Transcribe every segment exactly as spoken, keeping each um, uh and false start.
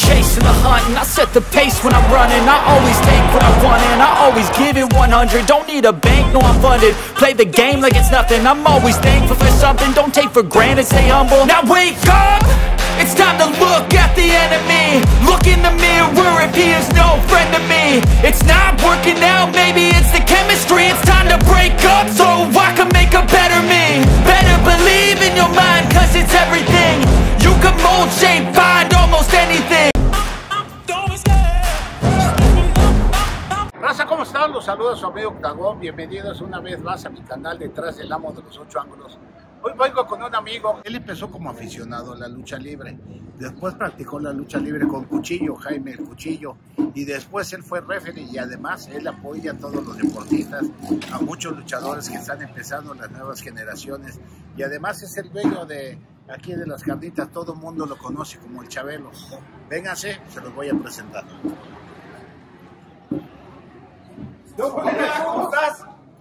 chasing the hunt, and I set the pace when I'm running. I always take what I want and I always give it one hundred. Don't need a bank, no I'm funded. Play the game like it's nothing. I'm always thankful for something. Don't take for granted, stay humble. Now wake up, it's time to look at the enemy. Look in the mirror if he is no friend to me. It's not working out, maybe it's the chemistry. It's time to break up so I can make a better me. Better believe in your mind, cause it's everything. You can mold, shape, find almost anything. Raza, ¿cómo están? Los saluda su amigo Octagón. Bienvenidos una vez más a mi canal Detrás del Amo de los Ocho Ángulos. Hoy vengo con un amigo. Él empezó como aficionado a la lucha libre. Después practicó la lucha libre con Cuchillo, Jaime el Cuchillo. Y después él fue referee y además él apoya a todos los deportistas, a muchos luchadores que están empezando, las nuevas generaciones. Y además es el dueño de aquí de las carnitas. Todo el mundo lo conoce como el Chabelo. Vénganse, se los voy a presentar. ¿Cómo estás?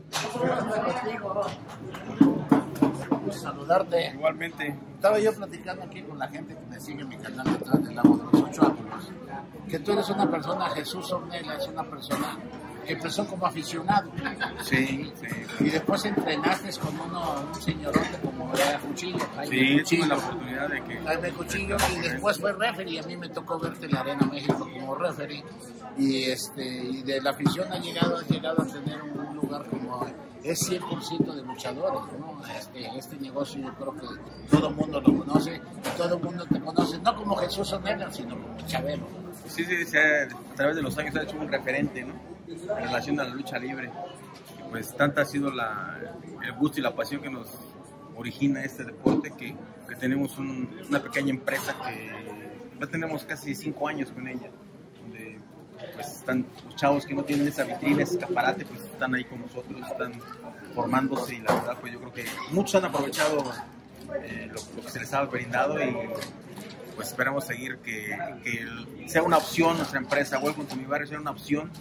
Saludarte. Igualmente. Estaba yo platicando aquí con la gente que me sigue en mi canal Detrás del Amo de los Ocho Ángulos, que tú eres una persona, Jesús Ornella es una persona que empezó como aficionado. Sí, sí. Y después entrenaste con uno, un señorote como era Cuchillo. Jaime Sí, Cuchillo, tuve la oportunidad de que... Jaime Cuchillo, y después fue referee, y a mí me tocó verte en la Arena México como referee. Y, este, y de la afición ha llegado, ha llegado a tener un lugar como... es cien por ciento de luchadores, ¿no? Este, este negocio yo creo que todo el mundo lo conoce, todo el mundo te conoce, no como Jesús Ornella, sino como Chabelo. Sí, sí, sí, a través de los años ha hecho un referente, ¿no? En relación a la lucha libre. Y pues tanta ha sido la, el gusto y la pasión que nos origina este deporte que, que tenemos un, una pequeña empresa que ya tenemos casi cinco años con ella. Donde pues están los chavos que no tienen esa vitrina, ese escaparate, pues están ahí con nosotros, están formándose y la verdad pues yo creo que muchos han aprovechado eh, lo, lo que se les ha brindado y pues esperamos seguir que, que sea una opción nuestra empresa, Welcome to Mi Barrio, sea una opción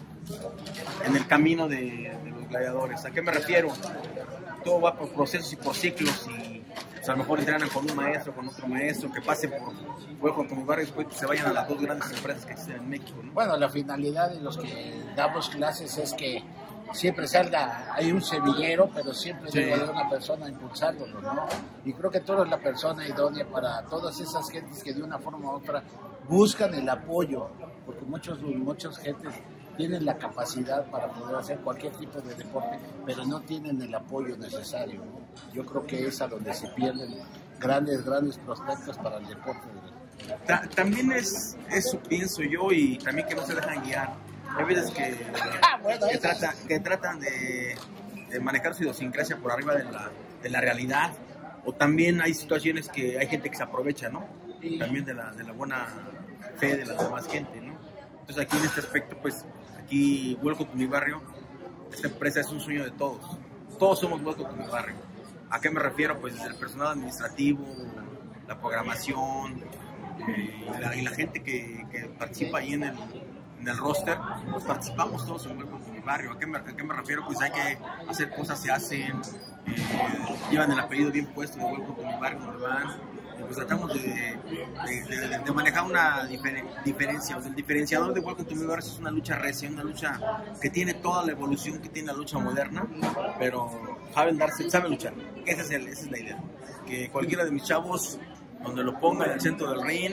en el camino de, de los gladiadores. ¿A qué me refiero? Todo va por procesos y por ciclos y pues, a lo mejor entrenan con un maestro, con otro maestro, que pasen por Welcome to Mi Barrio y después pues, se vayan a las dos grandes empresas que existen en México, ¿no? Bueno, la finalidad de los que damos clases es que siempre salga, hay un semillero, pero siempre Sí. debe haber una persona impulsándolo, ¿no? Y creo que tú eres la persona idónea para todas esas gentes que de una forma u otra buscan el apoyo, porque muchos, muchas gentes tienen la capacidad para poder hacer cualquier tipo de deporte, pero no tienen el apoyo necesario, ¿no? Yo creo que es a donde se pierden grandes, grandes prospectos para el deporte. Ta también es eso, pienso yo, y también que no se dejan guiar. Hay veces que, bueno, que, trata, que tratan de, de manejar su idiosincrasia por arriba de la, de la realidad, o también hay situaciones que hay gente que se aprovecha, ¿no? Sí. También de la, de la buena fe de la demás gente, ¿no? Entonces aquí en este aspecto, pues, aquí Welcome to Mi Barrio, esta empresa es un sueño de todos. Todos somos Welcome to Mi Barrio. ¿A qué me refiero? Pues desde el personal administrativo, la programación, eh, y, la, y la gente que, que participa ahí en el, en el roster, pues participamos todos en Welcome to Mi Barrio. ¿A qué me, a qué me refiero? Pues hay que hacer cosas, se hacen, eh, llevan el apellido bien puesto de Welcome to Mi Barrio, donde van. Pues tratamos de, de, de, de manejar una diferen, diferencia. O sea, el diferenciador de Welcome to Mi Barrio es una lucha recia, una lucha que tiene toda la evolución que tiene la lucha moderna, pero saben darse, saben luchar. Esa es, el, esa es la idea. Que cualquiera de mis chavos, donde lo ponga en el centro del ring,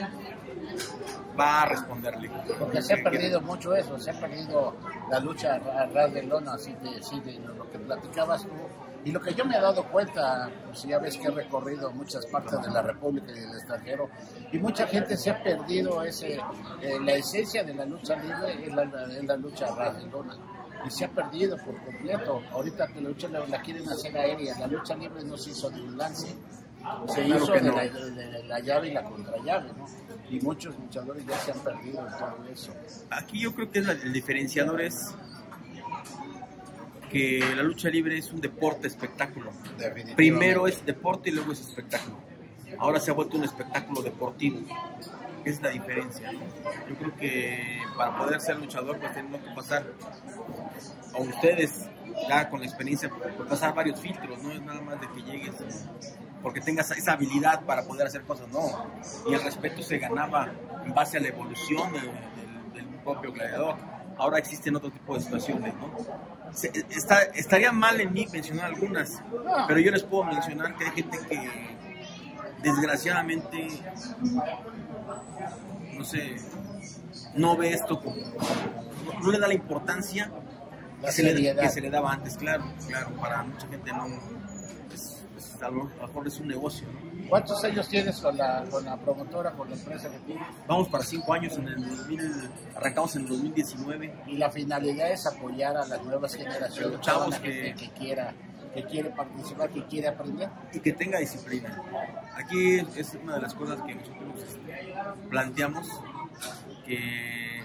va a responderle. Porque se ha perdido mucho eso, se ha perdido la lucha a ras de lona, así de, así de lo que platicabas tú. Y lo que yo me he dado cuenta, pues ya ves que he recorrido muchas partes de la República y del extranjero, y mucha gente se ha perdido ese, eh, la esencia de la lucha libre es la, es la lucha a ras de lona. Y se ha perdido por completo. Ahorita que la lucha la, la quieren hacer aérea, la lucha libre no se hizo de un lance, se Claro hizo que de, no. la, de, de la llave y la contrallave, ¿no? Y muchos luchadores ya se han perdido en todo eso. Aquí yo creo que la, el diferenciador es que la lucha libre es un deporte espectáculo. Primero es deporte y luego es espectáculo. Ahora se ha vuelto un espectáculo deportivo. Esa es la diferencia, ¿no? Yo creo que para poder ser luchador pues tenemos que pasar a ustedes ya con la experiencia, por pasar varios filtros, no es nada más de que llegues porque tengas esa habilidad para poder hacer cosas, no. Y el respeto se ganaba en base a la evolución de, de, del propio gladiador. Ahora existen otro tipo de situaciones, ¿no? Se, está, estaría mal en mí mencionar algunas, pero yo les puedo mencionar que hay gente que desgraciadamente, no sé, no ve esto como, no, no le da la importancia que se, le, que se le daba antes, claro, claro, para mucha gente no, es, es, a lo mejor es un negocio, ¿no? ¿Cuántos años tienes con la, con la promotora, con la empresa que tienes? Vamos para cinco años, en el dos mil, arrancamos en el dos mil diecinueve. Y la finalidad es apoyar a las nuevas generaciones, los chavos a la que, gente que quiera, que quiere participar, que quiere aprender. Y que tenga disciplina. Aquí es una de las cosas que nosotros planteamos, que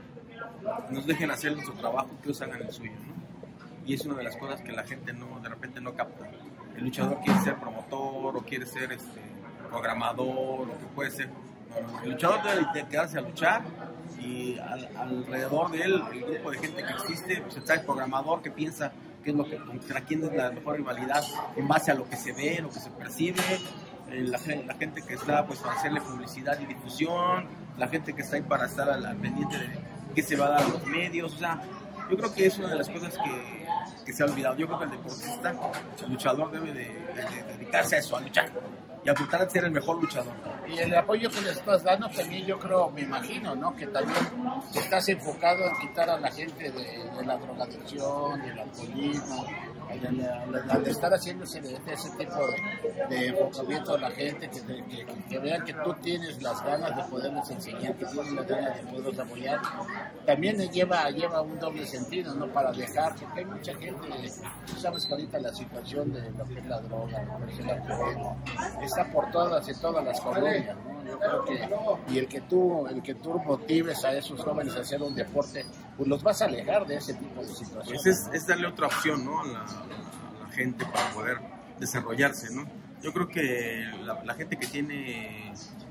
nos dejen hacer nuestro trabajo, que ellos hagan el suyo, ¿no? Y es una de las cosas que la gente no, de repente no capta. El luchador quiere ser promotor o quiere ser este, programador, lo que puede ser. No, el luchador debe de quedarse a luchar y al, alrededor de él, el grupo de gente que existe, pues está el programador que piensa qué es lo que, contra quién es la mejor rivalidad en base a lo que se ve, lo que se percibe, eh, la, la gente que está pues para hacerle publicidad y difusión, la gente que está ahí para estar al, al pendiente de qué se va a dar a los medios, o sea, yo creo que es una de las cosas que, que se ha olvidado. Yo creo que el deportista, el luchador debe de, de, de dedicarse a eso, a luchar y a tratar de ser el mejor luchador. Y el apoyo que le estás dando también, yo creo, me imagino, ¿no? Que también estás enfocado en quitar a la gente de, de la drogadicción, del alcoholismo, al estar haciendo ese, ese tipo de, de enfocamiento a la gente, que, que, que vean que tú tienes las ganas de poderles enseñar, que tienes las ganas de poderlos apoyar, también lleva, lleva un doble sentido, ¿no? Para dejar, porque hay mucha gente, tú sabes que ahorita la situación de lo que es la droga, lo que es el alcoholismo, está por todas y todas las colonias, ¿no? Yo creo que, y el que tú, el que tú motives a esos jóvenes a hacer un deporte, pues los vas a alejar de ese tipo de situaciones. Pues es, es darle otra opción, ¿no? A la, a la gente para poder desarrollarse, ¿no? Yo creo que la, la gente que tiene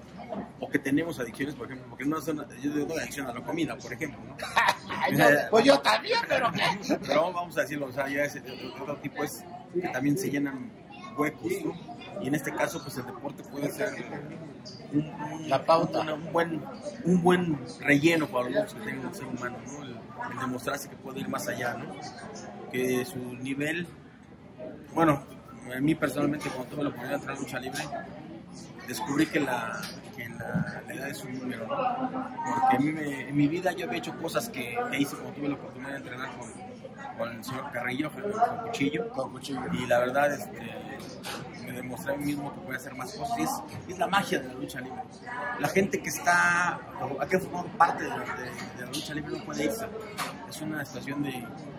o que tenemos adicciones, por ejemplo, porque no son, yo tengo adicción a la comida, por ejemplo, ¿no? yo, pues yo también, pero pero vamos a decirlo, o sea, ya ese otro tipo es que también se llenan huecos, ¿no? Y en este caso, pues el deporte puede ser un, un, la pauta, un, un, buen, un buen relleno para los que tengan un ser humano, ¿no? El, el demostrarse que puede ir más allá, ¿no? Que su nivel, bueno, a mí personalmente cuando tuve la oportunidad de entrar a lucha libre, descubrí que la, que la, la edad es un número, ¿no? Porque a mí me, en mi vida yo había hecho cosas que, que hice cuando tuve la oportunidad de entrenar con, con el señor Carrillo, con, con Cuchillo, con Cuchillo, y la verdad, este, me demostré a mí mismo que puede hacer más cosas. Y es, es la magia de la lucha libre. La gente que está, que ha formado parte de, de, de la lucha libre no puede irse. Es una situación de,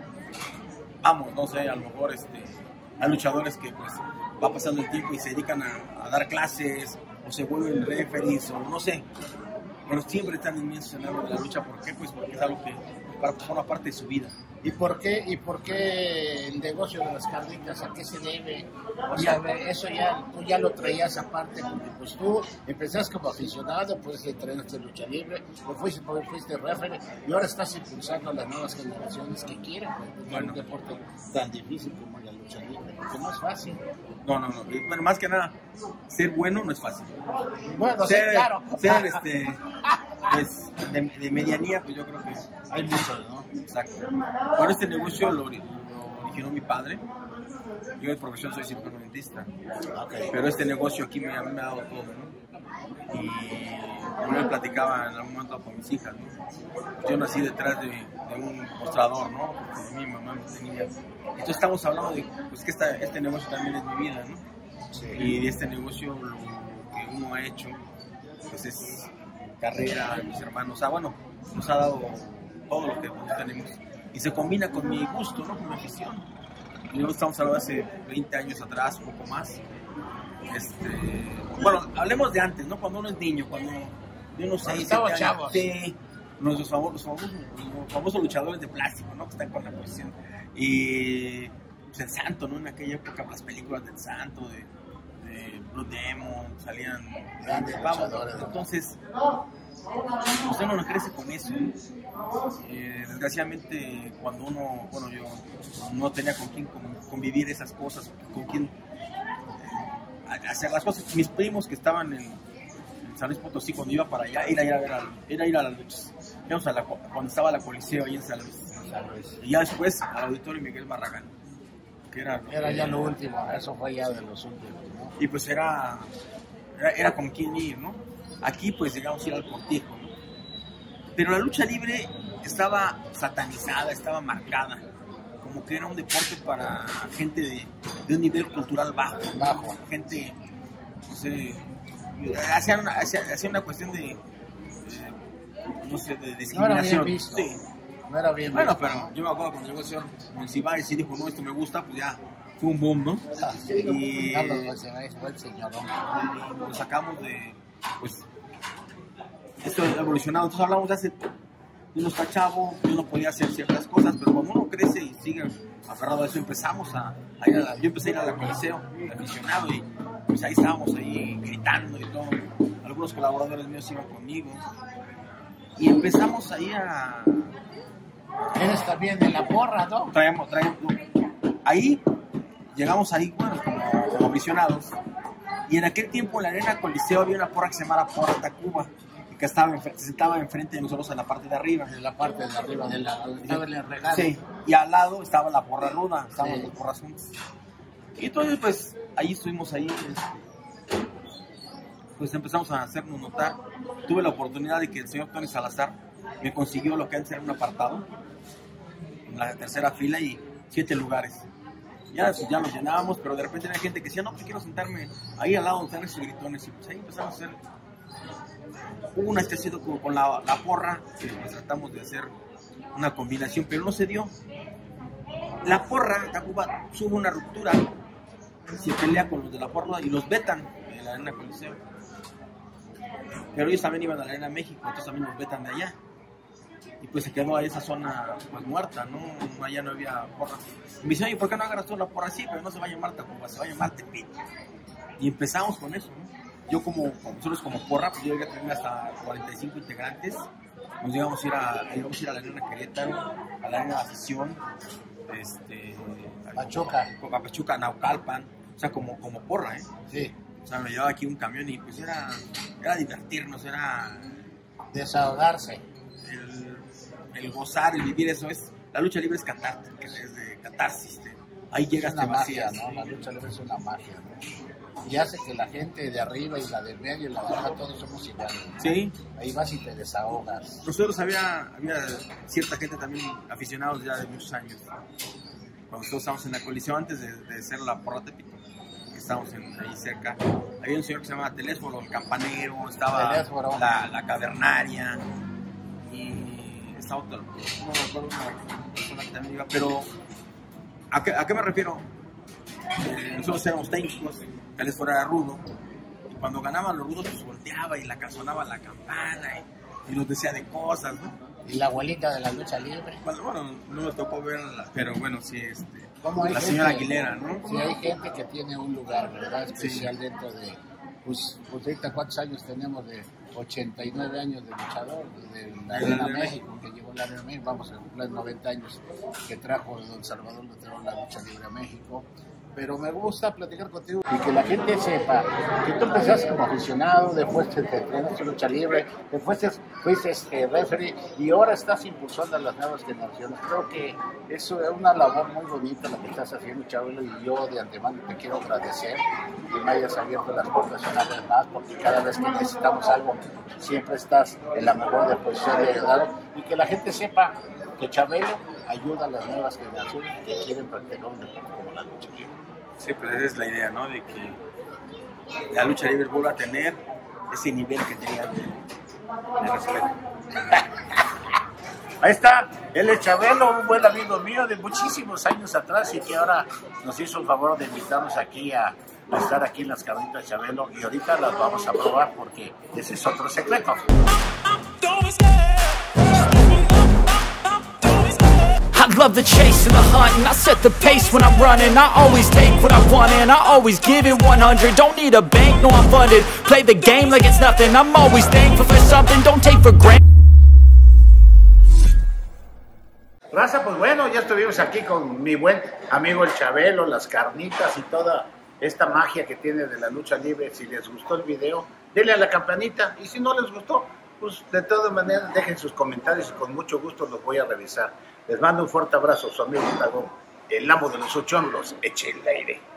vamos, no sé, a lo mejor este, hay luchadores que pues va pasando el tiempo y se dedican a, a dar clases o se vuelven referees o no sé, pero siempre están inmensos en algo de la lucha. ¿Por qué? Pues porque es algo que forma parte de su vida. ¿Y por qué, y por qué el negocio de las carnitas? ¿A qué se debe? O sea, eso ya, tú ya lo traías aparte, porque pues tú empezaste como aficionado, pues entrenaste lucha libre, pues fuiste, pues, fuiste referee, y ahora estás impulsando a las nuevas generaciones que quieren pues, bueno, un deporte tan difícil como la lucha libre, porque no es fácil. No, no, no. Bueno, más que nada, ser bueno no es fácil. Bueno, ser, sí, claro. Ser este, pues, de, de medianía, pues yo creo que hay muchos, ¿no? Exacto. Bueno, este negocio lo, lo originó mi padre. Yo de profesión soy cirujano dentista. Okay. Pero este negocio aquí me, me ha dado todo, ¿no? Y yo me platicaba en algún momento con mis hijas, ¿no? Yo nací detrás de, de un mostrador, ¿no? Porque mi mamá me tenía. Entonces estamos hablando de pues, que esta, este negocio también es mi vida, ¿no? Sí. Y de este negocio lo que uno ha hecho, pues es carrera, mis hermanos, ah, bueno, nos ha dado todo lo que nosotros tenemos y se combina con mi gusto, ¿no? Con mi afición. Y luego estamos hablando de hace veinte años atrás, un poco más. Este, bueno, hablemos de antes, ¿no? Cuando uno es niño, cuando de unos seis, siete años, chavos. Sí, nuestros famosos, famosos, famosos luchadores de plástico, ¿no? Que están con la posición. Y pues, el Santo, ¿no? En aquella época, las películas del Santo, de, de Blue Demon, salían grandes vamos, luchadores. Entonces, pues uno no crece con eso. Eh, desgraciadamente, cuando uno, bueno, yo no tenía con quién convivir esas cosas, con quién eh, hacer las cosas. Mis primos que estaban en, en San Luis Potosí, cuando iba para allá, era ir a ver a, era ir a las luchas. Íbamos a la, cuando estaba la Coliseo ahí en San Luis. San Luis. Y ya después al Auditorio Miguel Barragán. Que era, era ya lo último, eso fue ya de los últimos, ¿no? Y pues era, era, era con quién ir, ¿no? Aquí pues llegamos a ir al Cortijo, ¿no? Pero la lucha libre estaba satanizada, estaba marcada, como que era un deporte para gente de, de un nivel cultural bajo, bajo. Gente, no sé, hacía una, hacía, hacía una cuestión de, de, no sé, de discriminación. No era bien visto. Sí. No era bien bueno, visto. Pero yo me acuerdo cuando llegó el señor Monsiváis y dijo, no, esto me gusta, pues ya fue un boom, ¿no? Ah, sí, y Carlos Monsiváis fue el señor, ¿no? Lo sacamos de, pues, esto ha evolucionado. Entonces hablamos de hace, uno está chavo, yo no podía hacer ciertas cosas, pero cuando uno crece y sigue aferrado a eso, empezamos a, a ir a la, yo empecé a ir a la Coliseo, aficionado, y pues ahí estábamos ahí gritando y todo. Algunos colaboradores míos iban conmigo y empezamos ahí a... Eres también de la porra, ¿no? Traemos, traemos, ahí llegamos ahí, bueno, como, como aficionados, y en aquel tiempo en la Arena Coliseo había una porra que se llamaba Porra Tacuba, y que estaba, se sentaba enfrente de nosotros en la parte de arriba. En la parte de arriba, de la, estaba en el regalo. Sí, y al lado estaba la porra ruda, estaban sí. Los porras juntas. Y entonces, pues, ahí estuvimos ahí, este, pues empezamos a hacernos notar. Tuve la oportunidad de que el señor Tony Salazar me consiguió lo que antes era un apartado, en la tercera fila y siete lugares. Ya, pues, ya nos llenábamos, pero de repente había gente que decía, no, pues quiero sentarme ahí al lado donde están esos gritones. Y pues ahí empezamos a hacer. Hubo una especie de con, con la, la porra, que pues, tratamos de hacer una combinación, pero no se dio. La porra, Tacuba, sube una ruptura, se pelea con los de la porra y los vetan en la Arena Coliseo. Pero ellos también iban a la Arena México, entonces también los vetan de allá. Y pues se quedó ahí esa zona pues muerta, ¿no? Allá no había porra. Y me dice, oye, ¿por qué no agarras tú la porra así? Pero no se va a llamar Tacuba, se va a llamar Tepito. Y empezamos con eso, ¿no? Yo como, nosotros como porra, pues yo llegué a tener hasta cuarenta y cinco integrantes. Nos llegamos a ir a, íbamos a, ir a la Arena Querétaro, a la Arena Afición, este, Pachuca, a Pachuca, Naucalpan, o sea, como, como porra, ¿eh? Sí. O sea, me llevaba aquí un camión y pues era, era divertirnos, era... Desahogarse. El, el gozar, el vivir, eso es... La lucha libre es catártica, es de catarsis. De, ahí llegas, es una te vacías, magia, ¿no? La lucha libre es una magia, ¿no? Y hace que la gente de arriba y la de medio y la de abajo, todos somos iguales, ¿no? Sí. Ahí vas y te desahogas. Nosotros había, había cierta gente también aficionados ya de muchos años. Cuando nosotros estábamos en la Coliseo, antes de, de ser la porra Tepito, que estábamos en, ahí cerca, había un señor que se llamaba Telésforo, el campanero, estaba la, la cavernaria, y estaba otro, no me acuerdo, una persona que también iba, pero ¿a qué, a qué me refiero? Eh, nosotros éramos técnicos, Telésforo era rudo, y cuando ganaban los rudos, pues volteaba y la sonaba la campana y, y nos decía de cosas, ¿no? Y la abuelita de la lucha libre. Bueno, bueno no me tocó verla, pero bueno, sí, este, la gente, señora Aguilera, ¿no? Sí, hay gente que tiene un lugar, ¿verdad? Especial sí. Dentro de, pues, pues ahorita cuántos años tenemos de ochenta y nueve años de luchador, de la Arena México, que llegó la Arena México, vamos a cumplir noventa años que trajo Don Salvador, lo trajo la lucha libre a México. Pero me gusta platicar contigo y que la gente sepa que tú empezaste como aficionado, después te entrenaste en lucha libre, después te fuiste este, referee y ahora estás impulsando a las nuevas generaciones. Creo que eso es una labor muy bonita la que estás haciendo, Chabelo, y yo de antemano te quiero agradecer que me hayas abierto las puertas una vez más, porque cada vez que necesitamos algo siempre estás en la mejor disposición de ayudar y que la gente sepa que Chabelo ayuda a las nuevas generaciones que quieren practicar un deporte como la lucha libre. Sí, pues esa es la idea, ¿no? De que la lucha libre vuelva a tener ese nivel que tenía de, de respeto. Ahí está, él es Chabelo, un buen amigo mío de muchísimos años atrás y que ahora nos hizo el favor de invitarnos aquí a, a estar aquí en las carnitas de Chabelo y ahorita las vamos a probar porque ese es otro secreto. I love the chase and the hunt, and I set the pace when I'm running. I always take what I want and I always give it one hundred. Don't need a bank, no I'm funded. Play the game like it's nothing. I'm always thankful for something, don't take for granted. Raza, pues bueno, ya estuvimos aquí con mi buen amigo el Chabelo, las carnitas y toda esta magia que tiene de la lucha libre. Si les gustó el video, denle a la campanita, y si no les gustó, pues de todas maneras dejen sus comentarios y con mucho gusto los voy a revisar. Les mando un fuerte abrazo, su amigo Tagón, el amo de los ocho ángulos, eche el aire.